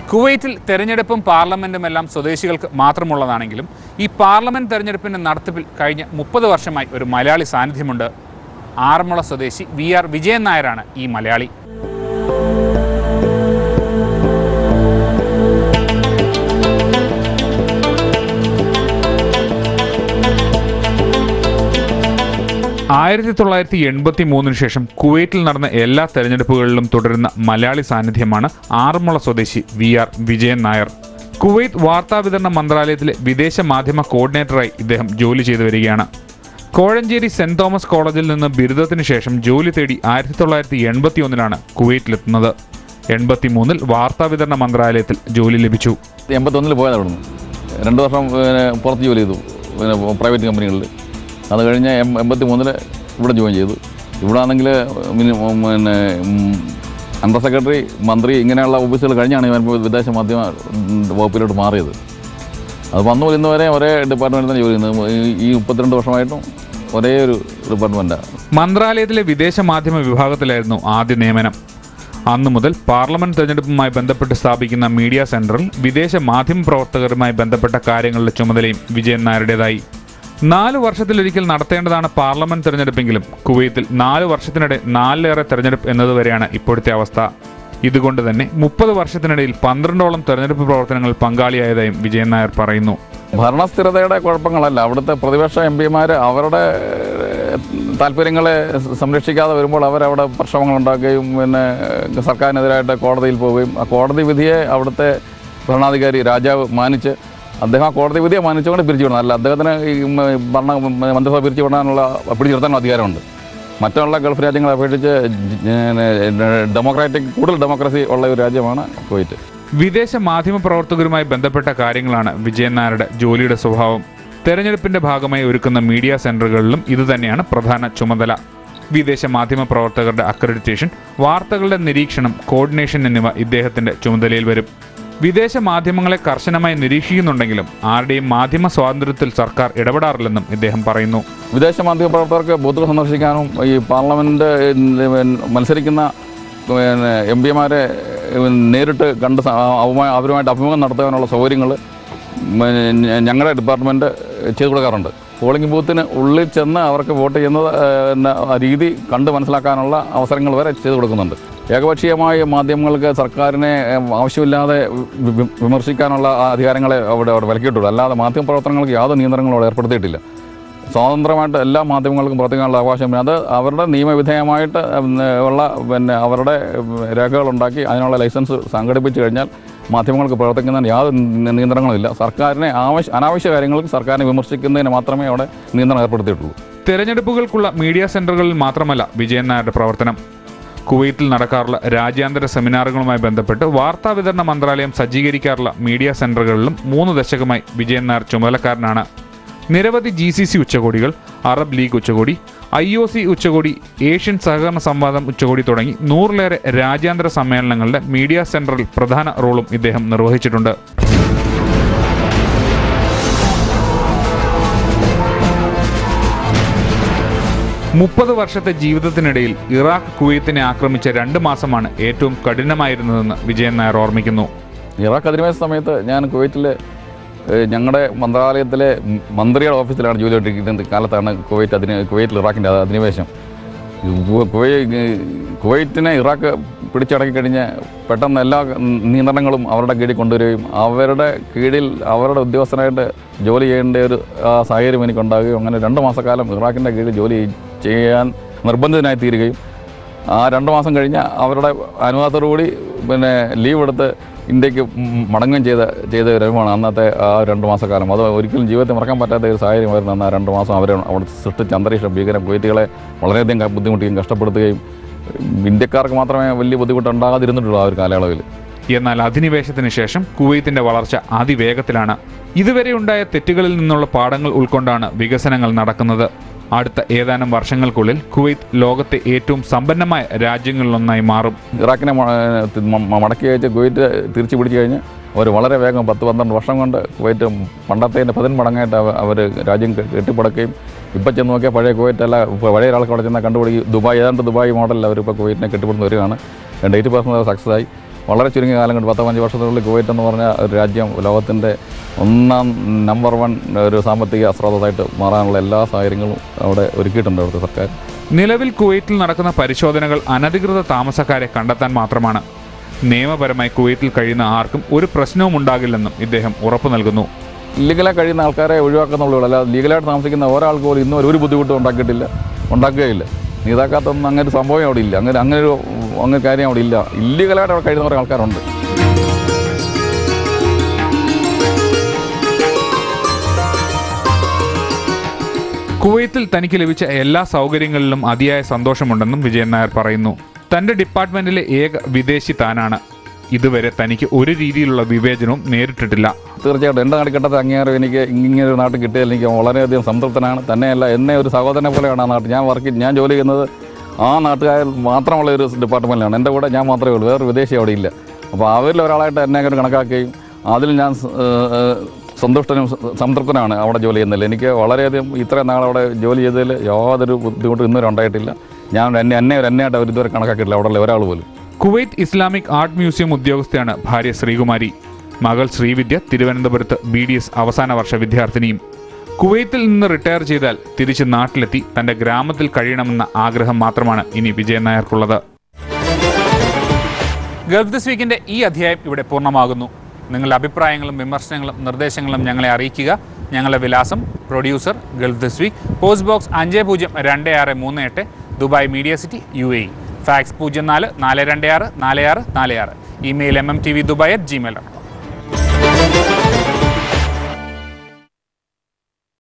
കുവൈറ്റിൽ തെരഞ്ഞെടുപ്പും പാർലമെന്റുമെല്ലാം സ്വദേശികൾക്ക് മാത്രമുള്ളതാണെങ്കിലും ഈ പാർലമെന്റ് തെരഞ്ഞെടുപ്പിന്റെ നടത്തിപ്പിൽ കഴിഞ്ഞ 30 വർഷമായി ഒരു മലയാളി സാന്നിധ്യമുണ്ട്. ആറന്മുള സ്വദേശി VR വിജയൻ നായരാണ് ഈ മലയാളി. ആയിരത്തി 1983 ശേഷം കുവൈറ്റിൽ നടന്ന എല്ലാ തെരഞ്ഞെടുപ്പുകളിലും തുടരുന്ന മലയാളി സാന്നിധ്യമാണ് ആറന്മുള സ്വദേശി VR വിജയൻ നായർ. കുവൈറ്റ് വാർത്താവിതരണ മന്ത്രാലയത്തിലെ വിദേശ മാധ്യമ കോർഡിനേറ്ററായി ഇദ്ദേഹം ജോലി ചെയ്തു വരികയാണ്. കോഴഞ്ചേരി സെന്റ് തോമസ് കോളേജിൽ നിന്ന് ബിരുദത്തിന് ശേഷം ജോലി തേടി 1981 കുവൈറ്റിലെത്തുന്നത്. 83 വാർത്താവിതരണ മന്ത്രാലയത്തിൽ ജോലി ലഭിച്ചു. 81 പോയത് അവിടുന്ന് 2 വർഷം പുറത്ത് ജോലി ചെയ്തു, പ്രൈവറ്റ് കമ്പനികളിൽ. അത് കഴിഞ്ഞ് 83 ഇവിടെ ജോയിൻ ചെയ്തു. ഇവിടെ ആണെങ്കിൽ അണ്ടർ സെക്രട്ടറി, മന്ത്രി ഇങ്ങനെയുള്ള ഓഫീസുകൾ കഴിഞ്ഞാണ് ഞാൻ വിദേശ മാധ്യമ വകുപ്പിലോട്ട് മാറിയത്. അത് വന്നു ഇന്ന് വരെ ഒരേ ഡിപ്പാർട്ട്മെൻറ്റിൽ തന്നെ ജോലി ചെയ്യുന്നത്. ഈ 32 വർഷമായിട്ടും ഒരേ ഒരു ഡിപ്പാർട്ട്മെൻറ്റാണ്. മന്ത്രാലയത്തിലെ വിദേശ മാധ്യമ വിഭാഗത്തിലായിരുന്നു ആദ്യ നിയമനം. അന്നു മുതൽ പാർലമെന്റ് തെരഞ്ഞെടുപ്പുമായി ബന്ധപ്പെട്ട് സ്ഥാപിക്കുന്ന മീഡിയ സെന്ററിൽ വിദേശ മാധ്യമ പ്രവർത്തകരുമായി ബന്ധപ്പെട്ട കാര്യങ്ങളുടെ ചുമതലയും വിജയൻ നായരുടേതായി. 4 വർഷത്തിലൊരിക്കൽ നടത്തേണ്ടതാണ് പാർലമെന്റ് തെരഞ്ഞെടുപ്പെങ്കിലും കുവൈത്തിൽ 4 വർഷത്തിനിടെ 4ലേറെ തെരഞ്ഞെടുപ്പ് എന്നതുവരെയാണ് ഇപ്പോഴത്തെ അവസ്ഥ. ഇതുകൊണ്ട് തന്നെ 30 വർഷത്തിനിടയിൽ 12ഓളം തെരഞ്ഞെടുപ്പ് പ്രവർത്തനങ്ങളിൽ പങ്കാളിയായതായും വിജയൻ നായർ പറയുന്നു. ഭരണസ്ഥിരതയുടെ കുഴപ്പങ്ങളല്ല, അവിടുത്തെ പ്രതിപക്ഷ MP-മാർ അവരുടെ താല്പര്യങ്ങളെ സംരക്ഷിക്കാതെ വരുമ്പോൾ അവരവിടെ പ്രശ്നങ്ങളുണ്ടാക്കുകയും സർക്കാരിനെതിരായിട്ട് കോടതിയിൽ പോവുകയും ആ കോടതി വിധിയെ അവിടുത്തെ ഭരണാധികാരി രാജാവ് മാനിച്ച് അദ്ദേഹം ആ കോടതി വിധിയെ മാനിച്ചുകൊണ്ട് പിരിച്ചു വിടണം. അല്ല അദ്ദേഹത്തിന് ഈ മന്ത്രിസഭ പിരിച്ചു വിടാനുള്ള പിടിച്ചു നിർത്താനുള്ള അധികാരമുണ്ട്. മറ്റുള്ള ഗൾഫ് രാജ്യങ്ങളെ അപേക്ഷിച്ച് കൂടുതൽ ഡെമോക്രസി ഉള്ള ഒരു രാജ്യമാണ് കുവൈറ്റ്. വിദേശ മാധ്യമ പ്രവർത്തകരുമായി ബന്ധപ്പെട്ട കാര്യങ്ങളാണ് വിജയൻ നായരുടെ ജോലിയുടെ സ്വഭാവം. തെരഞ്ഞെടുപ്പിന്റെ ഭാഗമായി ഒരുക്കുന്ന മീഡിയ സെന്ററുകളിലും ഇതുതന്നെയാണ് പ്രധാന ചുമതല. വിദേശ മാധ്യമ പ്രവർത്തകരുടെ അക്രഡിറ്റേഷൻ, വാർത്തകളുടെ നിരീക്ഷണം, കോർഡിനേഷൻ എന്നിവ ഇദ്ദേഹത്തിന്റെ ചുമതലയിൽ വരും. വിദേശ മാധ്യമങ്ങളെ കർശനമായി നിരീക്ഷിക്കുന്നുണ്ടെങ്കിലും ആരുടെയും മാധ്യമ സ്വാതന്ത്ര്യത്തിൽ സർക്കാർ ഇടപെടാറില്ലെന്നും ഇദ്ദേഹം പറയുന്നു. വിദേശ മാധ്യമ പ്രവർത്തകർക്ക് ബൂത്തുകൾ സന്ദർശിക്കാനും ഈ പാർലമെന്റ് മത്സരിക്കുന്ന MP-മാരെ നേരിട്ട് കണ്ട് അവരുമായിട്ട് അഭിമുഖം നടത്താനുള്ള സൗകര്യങ്ങൾ ഞങ്ങളുടെ ഡിപ്പാർട്ട്മെൻറ്റ് ചെയ്തു കൊടുക്കാറുണ്ട്. പോളിംഗ് ബൂത്തിന് ഉള്ളിൽ ചെന്ന് അവർക്ക് വോട്ട് ചെയ്യുന്ന രീതി കണ്ട് മനസ്സിലാക്കാനുള്ള അവസരങ്ങൾ വരെ ചെയ്തു കൊടുക്കുന്നുണ്ട്. ഏകപക്ഷീയമായ മാധ്യമങ്ങൾക്ക് സർക്കാരിനെ ആവശ്യമില്ലാതെ വിമർശിക്കാനുള്ള അധികാരങ്ങളെ അവിടെ വിലക്കിയിട്ടുള്ളൂ. അല്ലാതെ മാധ്യമ പ്രവർത്തനങ്ങൾക്ക് യാതൊരു നിയന്ത്രണങ്ങളും അവിടെ ഏർപ്പെടുത്തിയിട്ടില്ല. സ്വതന്ത്രമായിട്ട് എല്ലാ മാധ്യമങ്ങൾക്കും പ്രവർത്തിക്കാനുള്ള അവകാശം അത് അവരുടെ നിയമവിധേയമായിട്ട് ഉള്ള അവരുടെ രേഖകളുണ്ടാക്കി അതിനുള്ള ലൈസൻസ് സംഘടിപ്പിച്ചു കഴിഞ്ഞാൽ മാധ്യമങ്ങൾക്ക് പ്രവർത്തിക്കുന്നതിന് യാതൊരു നിയന്ത്രണങ്ങളുമില്ല. സർക്കാരിനെ അനാവശ്യ കാര്യങ്ങൾക്ക് സർക്കാരിനെ വിമർശിക്കുന്നതിന് മാത്രമേ അവിടെ നിയന്ത്രണം ഏർപ്പെടുത്തിയിട്ടുള്ളൂ. തെരഞ്ഞെടുപ്പുകൾക്കുള്ള മീഡിയ സെന്ററുകളിൽ മാത്രമല്ല വിജയൻ നായരുടെ പ്രവർത്തനം. കുവൈറ്റിൽ നടക്കാറുള്ള രാജ്യാന്തര സെമിനാറുകളുമായി ബന്ധപ്പെട്ട് വാർത്താവിതരണ മന്ത്രാലയം സജ്ജീകരിക്കാറുള്ള മീഡിയ സെന്ററുകളിലും 3 ദശകമായി വിജയൻ നായർ ചുമതലക്കാരനാണ്. നിരവധി GCC ഉച്ചകോടികൾ, അറബ് ലീഗ് ഉച്ചകോടി, IOC ഉച്ചകോടി, ഏഷ്യൻ സഹകരണ സംവാദം ഉച്ചകോടി തുടങ്ങി 100ലേറെ രാജ്യാന്തര സമ്മേളനങ്ങളുടെ മീഡിയ സെന്ററിൽ പ്രധാന റോളും ഇദ്ദേഹം നിർവഹിച്ചിട്ടുണ്ട്. 30 വർഷത്തെ ജീവിതത്തിനിടയിൽ ഇറാഖ് കുവൈത്തിനെ ആക്രമിച്ച 2 മാസമാണ് ഏറ്റവും കഠിനമായിരുന്നതെന്ന് വിജയൻ നായർ ഓർമ്മിക്കുന്നു. ഇറാഖ് അധിനിവേശ സമയത്ത് ഞാൻ കുവൈറ്റിലെ ഞങ്ങളുടെ മന്ത്രാലയത്തിലെ മന്ത്രിയുടെ ഓഫീസിലാണ് ജോലി ചെയ്തിരിക്കുന്ന കാലത്താണ് കുവൈറ്റിൽ ഇറാഖിൻ്റെ അധിനിവേശം. കുവൈറ്റിനെ ഇറാഖ് പിടിച്ചടക്കി കഴിഞ്ഞ് പെട്ടെന്ന് എല്ലാ നിയന്ത്രണങ്ങളും അവരുടെ കീഴിൽ കൊണ്ടുവരികയും അവരുടെ കീഴിൽ അവരുടെ ഉദ്യോഗസ്ഥനായിട്ട് ജോലി ചെയ്യേണ്ട ഒരു സാഹചര്യം എനിക്കുണ്ടാകുകയും അങ്ങനെ 2 മാസക്കാലം ഇറാഖിൻ്റെ കീഴിൽ ജോലി ചെയ്യാൻ നിർബന്ധിതനായി തീരുകയും ആ 2 മാസം കഴിഞ്ഞ് അവരുടെ അനുവാദത്തോടുകൂടി ലീവ് എടുത്ത് ഇന്ത്യക്ക് മടങ്ങുകയും ചെയ്ത രംഗമാണ് അന്നത്തെ ആ 2 മാസക്കാലം. അത് ഒരിക്കലും ജീവിതത്തിൽ മറക്കാൻ പറ്റാത്ത ഒരു സാഹചര്യമായിരുന്നു. അന്ന് ആ 2 മാസം അവർ അവിടെ സൃഷ്ടിച്ച അന്തരീക്ഷം ഭീകരം കുവൈറ്റുകളെ വളരെയധികം ബുദ്ധിമുട്ടുകയും കഷ്ടപ്പെടുത്തുകയും ഇന്ത്യക്കാർക്ക് മാത്രമേ വലിയ ബുദ്ധിമുട്ടുണ്ടാകാതിരുന്നിട്ടുള്ളൂ ആ ഒരു കാലയളവിൽ. എന്നാൽ അധിനിവേശത്തിന് ശേഷം കുവൈത്തിന്റെ വളർച്ച അതിവേഗത്തിലാണ്. ഇതുവരെ ഉണ്ടായ തെറ്റുകളിൽ നിന്നുള്ള പാഠങ്ങൾ ഉൾക്കൊണ്ടാണ് വികസനങ്ങൾ നടക്കുന്നത്. അടുത്ത ഏതാനും വർഷങ്ങൾക്കുള്ളിൽ കുവൈത്ത് ലോകത്തെ ഏറ്റവും സമ്പന്നമായ രാജ്യങ്ങളിലൊന്നായി മാറും. ഇറാഖിനെ മടക്കി അയച്ച് കുവൈറ്റ് തിരിച്ചു പിടിച്ചു കഴിഞ്ഞ് അവർ വളരെ വേഗം 10-12 വർഷം കൊണ്ട് കുവൈറ്റ് പണ്ടത്തേൻ്റെ 10 മടങ്ങായിട്ട് അവർ രാജ്യം കെട്ടിപ്പടുക്കുകയും ഇപ്പം ചെന്ന് നോക്കിയാൽ പഴയ കുവൈറ്റല്ല, പഴയ ഒരാൾക്ക് അവിടെ ചെന്നാൽ കണ്ടുപിടിക്കും ദുബായ്, ഏതാണ്ട് ദുബായ് മോഡലിൽ അവരിപ്പോൾ കുവൈറ്റിനെ കെട്ടിപ്പടുന്ന് വരികയാണ്. 80% സക്സസ് ആയി. വളരെ ചുരുങ്ങിയ കാലം കൊണ്ട് 10-15 വർഷത്തിനുള്ളിൽ കുവൈറ്റ് എന്ന് പറഞ്ഞ ഒരു രാജ്യം ലോകത്തിൻ്റെ നമ്പർ 1 ഒരു സാമ്പത്തിക സ്രോതസ്സായിട്ട് മാറാനുള്ള എല്ലാ സാഹചര്യങ്ങളും അവിടെ ഒരുക്കിയിട്ടുണ്ട് അവിടുത്തെ സർക്കാർ. നിലവിൽ കുവൈറ്റിൽ നടക്കുന്ന പരിശോധനകൾ അനധികൃത താമസക്കാരെ കണ്ടെത്താൻ മാത്രമാണ്. നിയമപരമായി കുവൈറ്റിൽ കഴിയുന്ന ആർക്കും ഒരു പ്രശ്നവും ഉണ്ടാകില്ലെന്നും ഇദ്ദേഹം ഉറപ്പു നൽകുന്നു. ഇല്ലീഗലായി കഴിയുന്ന ആൾക്കാരെ ഒഴിവാക്കുന്നുള്ളൂ, അല്ലാതെ ലീഗലായിട്ട് താമസിക്കുന്ന ഒരാൾക്ക് പോലും ഇന്നും ഒരു ബുദ്ധിമുട്ടും ഉണ്ടാക്കുകയില്ല. നീതാക്കാത്തൊന്നും അങ്ങനെ ഒരു സംഭവം അവിടെ ഇല്ല, അങ്ങനെ കാര്യം അവിടെ ഇല്ല. ഇല്ലീഗലായിട്ട് അവിടെ കഴിയുന്ന കുറേ ആൾക്കാരുണ്ട്. കുവൈത്തിൽ തനിക്ക് ലഭിച്ച എല്ലാ സൗകര്യങ്ങളിലും അതിയായ സന്തോഷമുണ്ടെന്നും വിജയൻ നായർ പറയുന്നു. തൻ്റെ ഡിപ്പാർട്ട്മെന്റിലെ ഏക വിദേശി താനാണ്. ഇതുവരെ തനിക്ക് ഒരു രീതിയിലുള്ള വിവേചനവും നേരിട്ടിട്ടില്ല. തീർച്ചയായിട്ടും എൻ്റെ നാട്ടിൽ കിട്ടാത്ത അംഗീകാരം എനിക്ക് ഇങ്ങനെ ഒരു നാട്ടിൽ കിട്ടിയതിൽ എനിക്ക് വളരെയധികം സംതൃപ്തനാണ്. തന്നെയല്ല, എന്നെ ഒരു സഹോദരനെ പോലെയാണ് ആ നാട്ടിൽ ഞാൻ ജോലി ചെയ്യുന്നത് ആ നാട്ടുകാരിൽ മാത്രമുള്ള ഒരു ഡിപ്പാർട്ട്മെൻറ്റിലാണ്. എൻ്റെ കൂടെ ഞാൻ മാത്രമേ ഉള്ളൂ, വേറൊരു വിദേശി അവിടെ ഇല്ല. അപ്പോൾ അവരിൽ ഒരാളായിട്ട് എന്നെ അങ്ങനെ കണക്കാക്കുകയും അതിൽ ഞാൻ സംതൃപ്തനാണ് അവിടെ ജോലി ചെയ്യുന്നതിൽ. എനിക്ക് വളരെയധികം ഇത്രയും നാൾ അവിടെ ജോലി ചെയ്തതിൽ യാതൊരു ബുദ്ധിമുട്ടും ഇന്നുവരെ ഉണ്ടായിട്ടില്ല. ഞാൻ എന്നെയായിട്ട് അവർ ഇതുവരെ കണക്കാക്കിയിട്ടില്ല അവിടെയുള്ള ഒരാൾ പോലും. കുവൈറ്റ് ഇസ്ലാമിക് ആർട്ട് മ്യൂസിയം ഉദ്യോഗസ്ഥയാണ് ഭാര്യ ശ്രീകുമാരി. മകൾ ശ്രീവിദ്യ തിരുവനന്തപുരത്ത് BDS അവസാന വർഷ വിദ്യാർത്ഥിനിയും. കുവൈത്തിൽ നിന്ന് റിട്ടയർ ചെയ്താൽ തിരിച്ച് നാട്ടിലെത്തി തൻ്റെ ഗ്രാമത്തിൽ കഴിയണമെന്ന ആഗ്രഹം മാത്രമാണ് ഇനി വിജയൻ നായർക്കുള്ളത്. ഗൾഫ് ദിസ് വീക്കിൻ്റെ ഈ അധ്യായം ഇവിടെ പൂർണ്ണമാകുന്നു. നിങ്ങളുടെ അഭിപ്രായങ്ങളും വിമർശനങ്ങളും നിർദ്ദേശങ്ങളും ഞങ്ങളെ അറിയിക്കുക. ഞങ്ങളുടെ വിലാസം: producer, Gulf This Week, post box 502638, Dubai media city, UAE. Fax 04 426 4646. Email mmtvdubai@gmail.com.